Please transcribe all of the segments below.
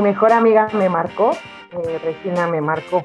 mejor amiga me marcó, Regina me marcó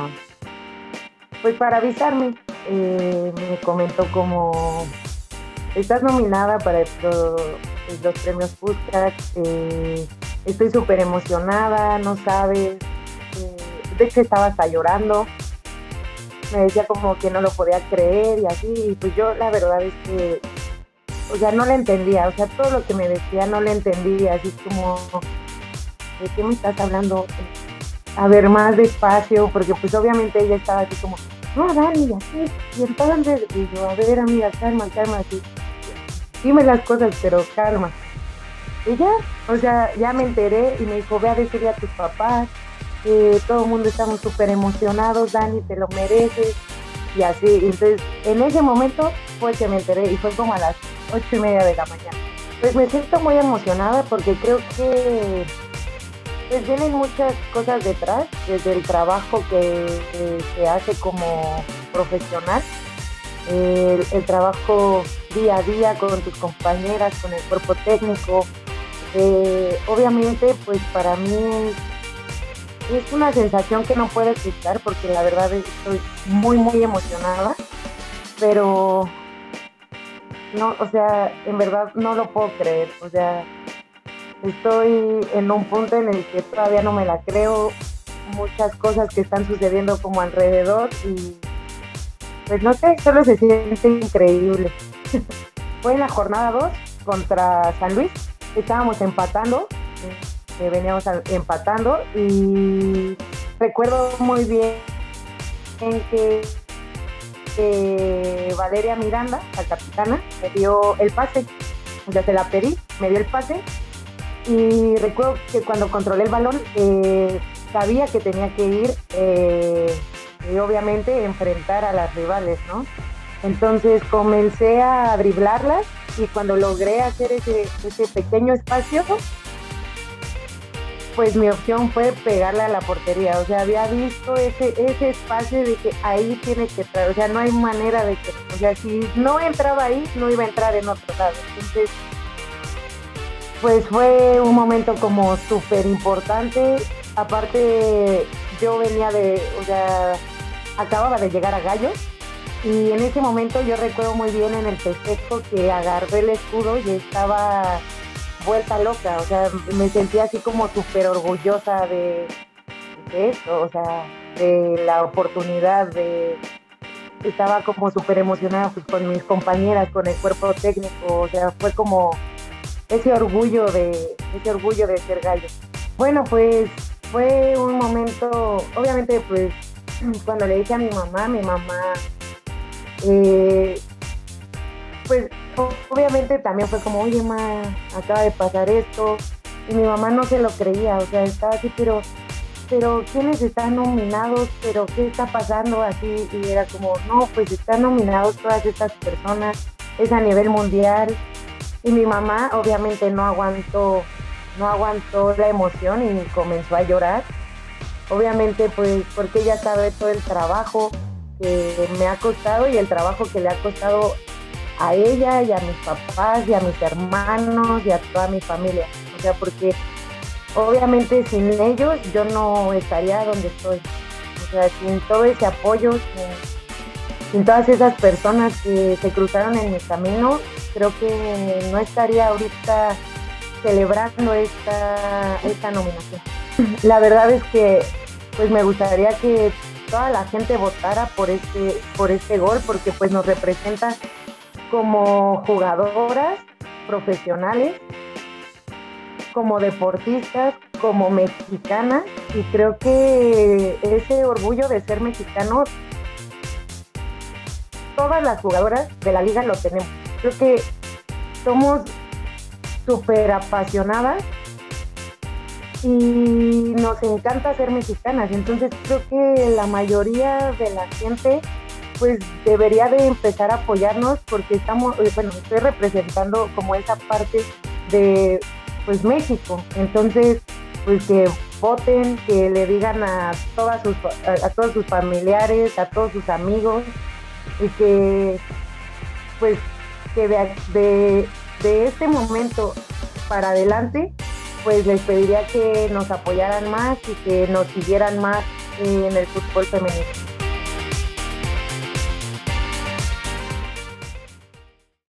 para avisarme. Me comentó como, estás nominada para los premios Puskás, estoy súper emocionada, no sabes, de hecho estaba hasta llorando, me decía como que no lo podía creer y así, y pues yo la verdad es que, o sea, no le entendía, o sea, todo lo que me decía no le entendía, así como, ¿de qué me estás hablando? A ver, más despacio, porque pues obviamente ella estaba así como, no, Dani, así, y entonces, y yo, a ver, amiga, calma, calma, así, dime las cosas, pero calma. Y ya, o sea, ya me enteré y me dijo, ve a decirle a tus papás, que todo el mundo estamos súper emocionados, Dani, te lo mereces, y así, entonces, en ese momento fue que me enteré, y fue como a las 8:30 de la mañana. Pues me siento muy emocionada porque creo que pues vienen muchas cosas detrás, desde el trabajo que se hace como profesional, el trabajo día a día con tus compañeras, con el cuerpo técnico. Obviamente, pues para mí es una sensación que no puedo explicar porque la verdad estoy muy, muy emocionada, pero no, o sea, en verdad no lo puedo creer, o sea, estoy en un punto en el que todavía no me la creo, muchas cosas que están sucediendo como alrededor y pues no sé, solo se siente increíble. Fue en la jornada 2 contra San Luis, estábamos empatando, veníamos empatando y recuerdo muy bien que Valeria Miranda, la capitana, me dio el pase, o sea, se la pedí, me dio el pase y recuerdo que cuando controlé el balón sabía que tenía que ir y obviamente enfrentar a las rivales, ¿no? Entonces comencé a driblarlas y cuando logré hacer ese pequeño espacio, pues mi opción fue pegarle a la portería, o sea, había visto ese espacio de que ahí tiene que entrar, o sea, no hay manera de que, o sea, si no entraba ahí, no iba a entrar en otro lado. Entonces, pues fue un momento como súper importante. Aparte, yo venía o sea, acababa de llegar a Gallos y en ese momento yo recuerdo muy bien en el festejo que agarré el escudo y estaba vuelta loca, o sea, me sentía así como súper orgullosa de eso, o sea, de la oportunidad, estaba como súper emocionada pues, con mis compañeras, con el cuerpo técnico, o sea, fue como ese orgullo de ser gallo. Bueno, pues fue un momento, obviamente pues cuando le dije a mi mamá, eh, pues obviamente también fue como, oye, ma, acaba de pasar esto, y mi mamá no se lo creía, o sea, estaba así, pero ¿quiénes están nominados? ¿Pero qué está pasando? Así, y era como, no, pues están nominados todas estas personas, es a nivel mundial, y mi mamá obviamente no aguantó la emoción y comenzó a llorar, obviamente pues porque ella sabe todo el trabajo que me ha costado y el trabajo que le ha costado a ella y a mis papás y a mis hermanos y a toda mi familia, o sea, porque obviamente sin ellos yo no estaría donde estoy, o sea, sin todo ese apoyo, sin todas esas personas que se cruzaron en mi camino, creo que no estaría ahorita celebrando esta nominación. La verdad es que pues me gustaría que toda la gente votara por este gol porque pues nos representa como jugadoras profesionales, como deportistas, como mexicanas, y creo que ese orgullo de ser mexicano, todas las jugadoras de la liga lo tenemos. Creo que somos súper apasionadas y nos encanta ser mexicanas, entonces creo que la mayoría de la gente pues debería de empezar a apoyarnos porque estoy representando como esa parte de pues México, entonces pues que voten, que le digan a todos sus familiares, a todos sus amigos y que pues que de este momento para adelante pues les pediría que nos apoyaran más y que nos siguieran más en el fútbol femenino.